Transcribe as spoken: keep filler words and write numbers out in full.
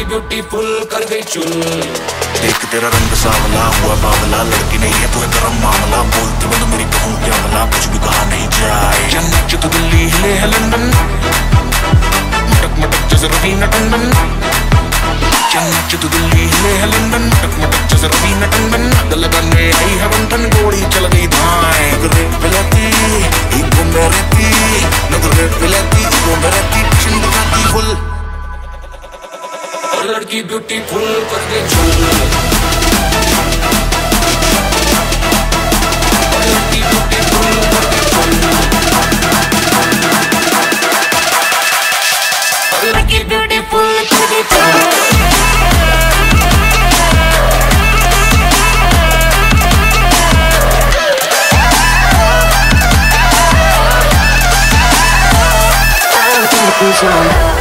लड़की ब्यूटीफुल कर गई चुल। देख तेरा रंग सावला हुआ बावला, लड़की नहीं है तू गरम मामला, बोलती बोल मेरी कहूँ क्या भला, कुछ भी कहा नहीं जाए। जन्नत तो दिल्ली हिले है लंदन, मटक मटक जैसे रवीना टंडन। जन्नत तो दिल्ली हिले है लंदन, मटक मटक जैसे रवीना टंडन। अग लगाने आई है बंधन, गोली चल गई धाए। नगरे पिलाती इको मेरे ती, नगरे पिलाती इको मेरे ती, चिंद जाती फुल। लड़की ब्यूटीफुल कर गई चुल। लड़की ब्यूटीफुल कर गई चुल। लड़की ब्यूटीफुल कर गई चुल। Song.